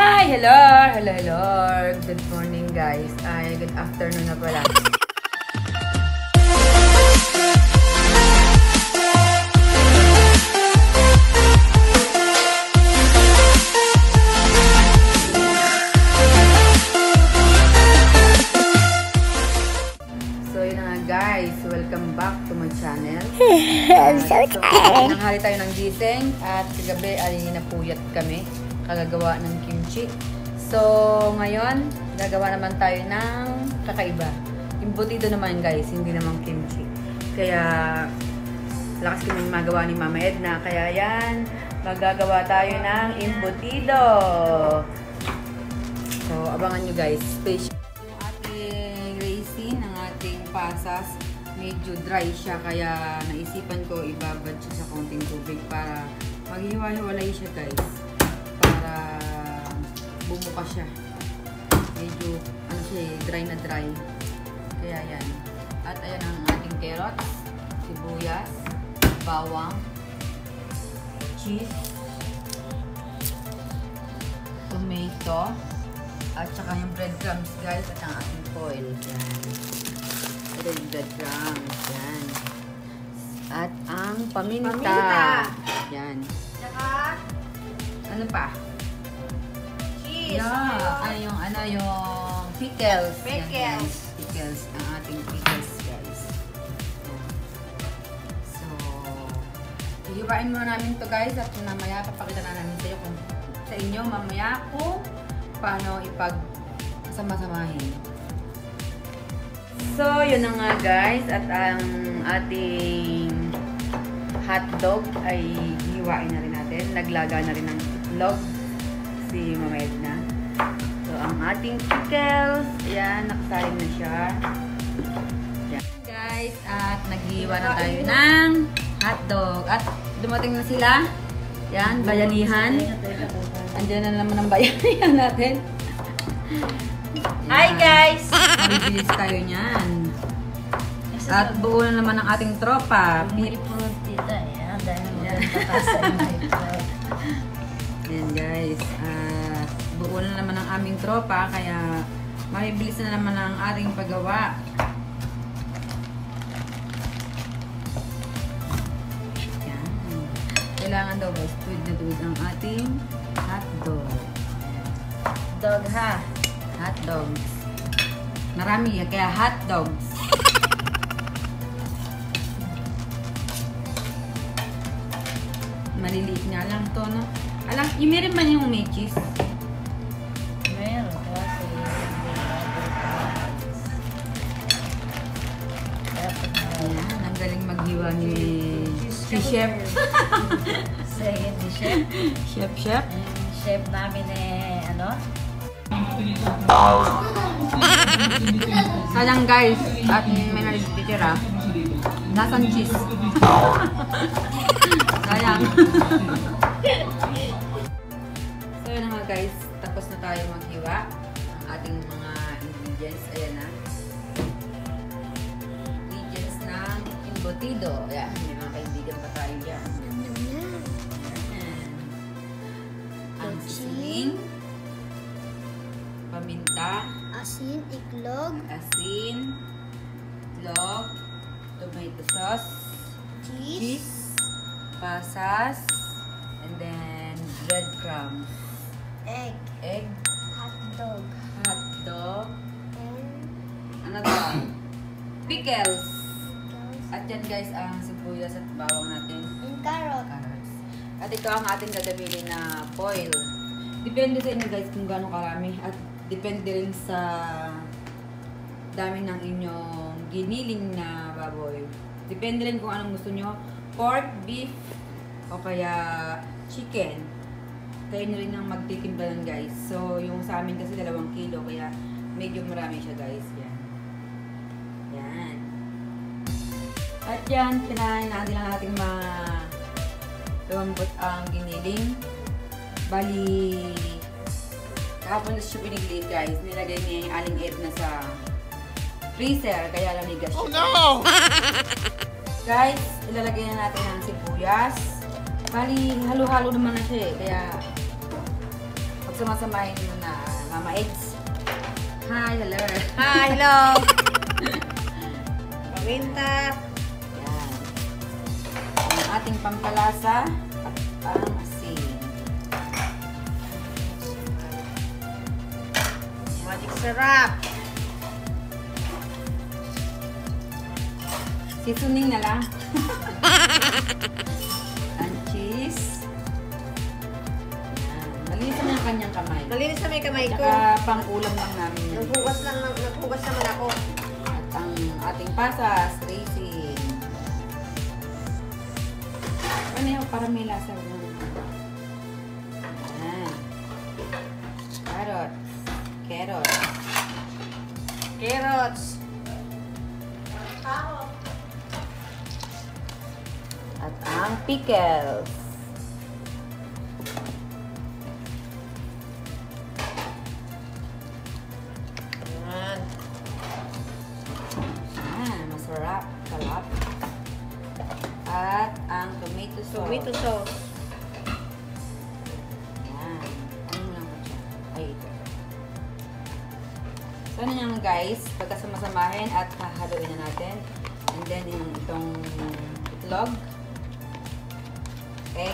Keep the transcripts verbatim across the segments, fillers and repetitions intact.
Hi! Hello! Hello, hello! Good morning guys. Ay, good afternoon na pala. So yun na nga guys, welcome back to my channel. I'm so excited. Nanghali tayo ng gising at kagabi ay napuyat kami kagagawa ng kimchi. So ngayon, gagawa naman tayo ng kakaiba. Embutido naman guys, hindi naman kimchi. Kaya lakas kami magawa ni Mama Edna. Kaya yan, magagawa tayo ng embutido. So abangan nyo guys. Special yung ating raisin, ang ating pasas. Medyo dry siya, kaya naisipan ko ibabad siya sa konting tubig para maghiwa-hiwalay siya guys. Para bumuka siya. Medyo ano siya, dry na dry. Kaya yan. At ayan ang ating carrots, sibuyas, bawang, cheese, tomato, at saka yung breadcrumbs guys, at ang ating foil. Yan. Ito yung breadcrumbs. Yan. At ang paminta. Paminta. Yan. Saka, Ano pa? cheese. Yeah. Ano yung, ano yung pickles. Pickles. Yan, guys. Pickles. Ang ating pickles, guys. Yan. So, hihiwain muna namin to guys at mamaya papakita na namin sa iyo kung sa inyo mamaya kung paano ipag sama-samahin. So, yun na nga guys, at ang ating hotdog ay hihiwain na rin natin. Naglaga na rin ng itlog si Mama Edna. So, ang ating pickles, ayan, nakasahin na siya. Ayan guys, at naghihiwa na tayo ng hotdog. At dumating na sila. Ayan, bayanihan. Andiyan na naman ang bayanihan natin. Hi guys! Mabibilis tayo niyan. At buo na naman ang ating tropa. May pulot tita eh. Dahil maganda sa inyo. Ayan guys. Uh, buo na naman ang aming tropa. Kaya mabibilis na naman ang ating paggawa. Ayan. Kailangan daw guys, tuwid na tuwid ang ating hotdog. Dog ha. Hotdogs. Marami yan, kaya hotdogs. Maliliit nga lang to, no? Alam, yung meron man yung may cheese. Meron kasi. Ayan, ang galing maghiwa ni si Chef. Second ni chef. Chef, Chef. Yung chef namin eh, ano? Sayang guys, at may nalititira. Nasaan cheese? Sayang. So yun na nga guys, tapos na tayo maghiwa ang ating mga ingredients. Ayan na. Ingredients ng embutido. Ayan, may mga kaibigan pa tayo dyan. Ayan. Ang seasoning, paminta, Asin, iklog, asin, itlog, tomato sauce, cheese, pasas, and then breadcrumbs, egg, egg, hotdog, hotdog, and ano to? Pickles. At yan guys ang sibuyas at bawang natin. and carrot. Carrots. At ito ang ating gagamitin na foil. Depende sa inyo guys kung gaano karami at depende rin sa dami ng inyong giniling na baboy. Depende rin kung anong gusto nyo. Pork, beef, o kaya chicken. Kayo nyo rin ang magtitimpla nun guys. So, yung sa amin kasi dalawang kilo, kaya medyo marami siya guys. Yan. Yan. At yan, pinahin natin lang natin ma lumambot ang giniling. Bali, kahapon na siya piniglit guys. Nilagay niya yung aling Edna sa freezer, kaya lamigas siya. Oh no! Guys, ilalagay na natin ang sibuyas. Bali, halo-halo naman na siya eh. Kaya, pag pagsamasamahin mo na Mama Eds. Hi, hello. Hi, hello. Paminta. Yan. Ang ating pampalasa at ang asin. Magic sarap. Seasoning na lang. Ang cheese. Yan. Malinis naman ang kanyang kamay. Malinis na may kamay ko. Tsaka pang-ulam lang namin yun. Naghugas lang, naghugas naman ako. At ang ating pasas, racing. Ano yun? Parang may lasa. Yan. Carrot. Carrot. Carrots. At ang pickles. Yan. Ah, masarap. Kalap. At ang tomato sauce. Tomato sauce. Yan. Ano lang ba siya? Ay, ito. So, ano yan guys? Pagkasamasamahin at hahaluin na natin. And then, yung itong itlog. Egg.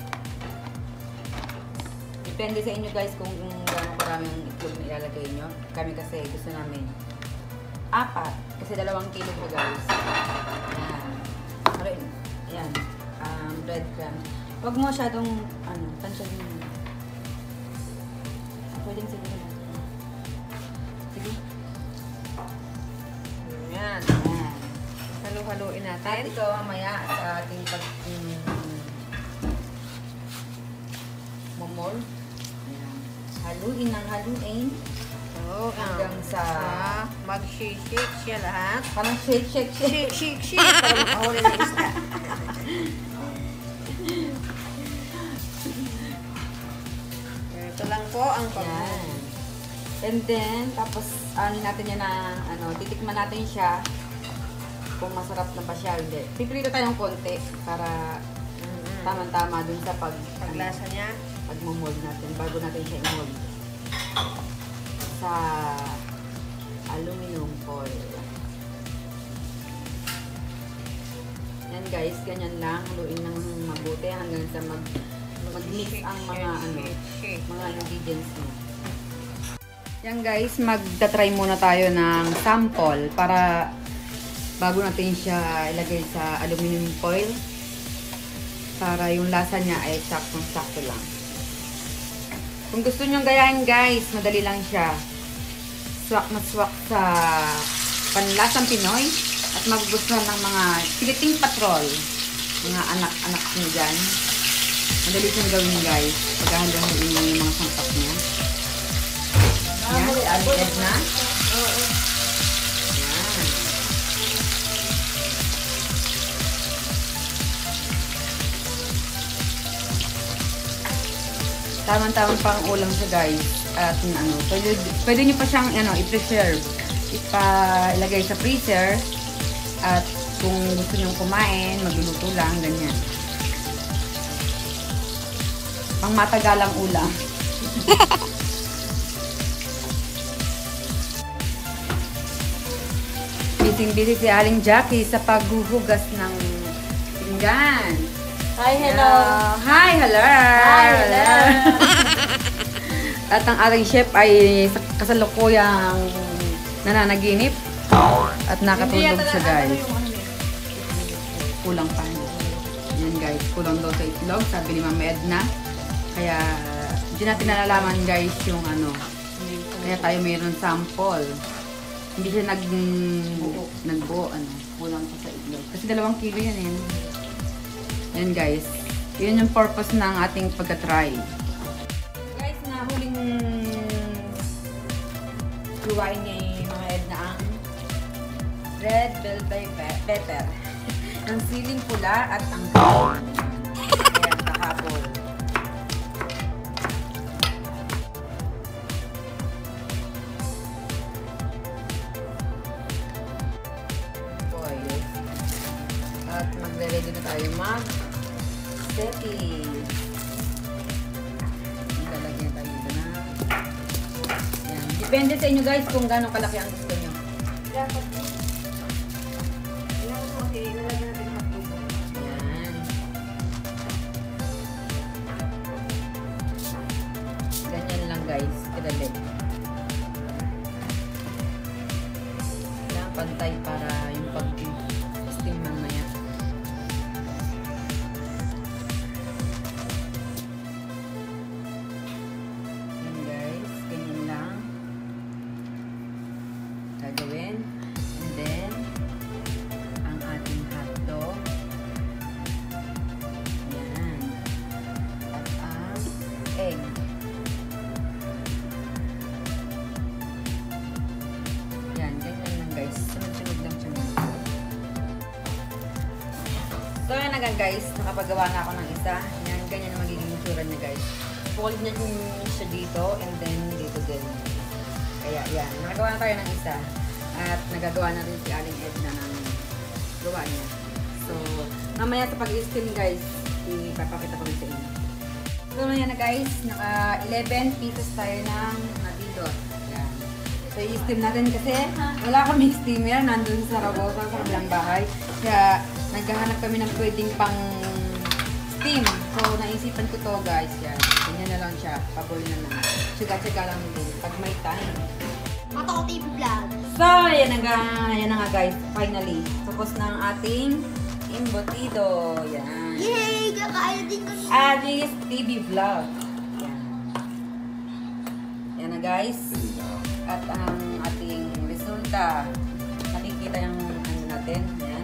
Depende sa inyo guys kung gaano karaming itlog na ilalagay nyo. Kami kasi gusto namin apat. Kasi dalawang kilo po guys. Ayan. Haluin. Ayan. Um, breadcrumbs. Huwag mo masyadong, ano, tansyan mo. Pwedeng siguro natin. Sige. Yan. Ayan. Halu-haluin At natin. ito mamaya sa ating pag um, momol. Ayan. Haluin ng haluin. So, Hanggang sa- ah, mag-shake-shake siya lahat. Parang shake, shake, shake. Shake, shake, shake. Para makahuli ng isda. Ito lang po ang pag- Yan. And then, tapos, ano natin yan na, ano, titikman natin siya kung masarap na ba siya, hindi. Pipilito tayo ng konti para Mm-mm. tamang-tama dun sa pag, Paglasa niya. pag-mold natin, bago natin siya i-mold. Sa aluminum foil. Yan guys, ganyan lang. Haluin ng mabuti hanggang sa mag, mag-mix ang mga, ano, Shake, shake. mga ingredients mo. Yan guys, magta-try muna tayo ng sample para bago natin siya ilagay sa aluminum foil para yung lasa niya ay saktong-sakto lang. Kung gusto nyo gayahin guys, madali lang siya. Swak na swak sa panlasang Pinoy at magugustuhan ng mga Philippine Patrol, mga anak-anak nyo dyan. Madali siyang gawin guys, paghahandang-handang lang yung mga sangkap niya. Yan, added na. Yan. Tamang-tamang pang ulam siya guys. At ano, pwede, pwede nyo pa siyang ano, i-preserve. Ipa-ilagay sa freezer. At kung gusto nyo kumain, magluluto lang, ganyan. Pang matagalang ulam. Bising-busy si Aling Jackie sa paghuhugas ng pinggan. Hi, hello. Uh, hi, hello. Hi, hello. At ang ating chef ay sa- kasalukuyang nananaginip at nakatulog siya guys. Kulang pa. Yan guys, kulang daw sa itlog, sabi ni Mama Edna. Kaya, di natin nalalaman guys yung ano. Kaya tayo mayroon sample. Hindi siya nag nagbuo, ano, kulang pa sa itlog. Kasi dalawang kilo yan eh. Yan guys. Yun yung purpose ng ating pagka-try. Guys, nahuling luwain ni Mama Edna ang red bell pepper. Ang siling pula at ang kaon. Ayan, kahapon. Oil. At magre-ready na tayo mag-seti. Lalagyan tayo dito ng Depende sa inyo guys kung gaano kalaki ang gusto nyo. Dapat. Ilang mo, ilalagyan natin yung hotdog. Yan. Ganyan lang guys. Kadali. Kailangan pantay para yung pag-steam mamaya. Yan guys. Ganyan lang. Gagawin. And then, ang ating hotdog. Yan. At ang egg. Yan, ganyan lang guys. Sunod-sunod lang siya muna. So yan na nga guys, nakapagawa na ako ng isa. Yan, ganyan na magiging itsura niya guys. Fold niya siya dito and then dito din. Kaya yan, nakagawa na tayo ng isa. At nagagawa na rin si Aling Edna ng gawa niya. So, mamaya sa pag-steam guys, ipapakita ko rin sa inyo. So, yan na guys, naka eleven pieces tayo ng natidot. Yan. So, i-steam natin kasi wala kami steamer, nandun sa Rabosa, sa kabilang bahay. Kaya, naghahanap kami ng pwedeng pang steam. So, naisipan ko to guys. Yan. Ganyan na lang siya. Paboy na lang. Tsaga-tsaga lang din. Pag may time. Matoko T V vlog. So, yan na nga, yan na nga guys. Finally. Tapos na ang ating embutido. Yan. Yay! Kakain din ko siya. Alice T V Vlog. Yan. Yan na guys. At ang ating resulta. Nakikita yung ano natin. Yan.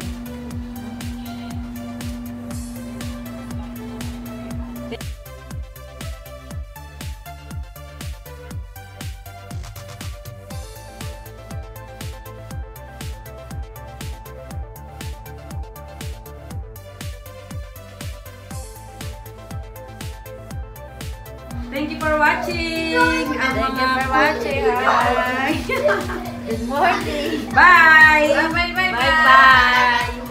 Thank you for watching! Ang Thank you mga for watching. Bye! Good morning. Bye! Bye bye bye. Bye bye.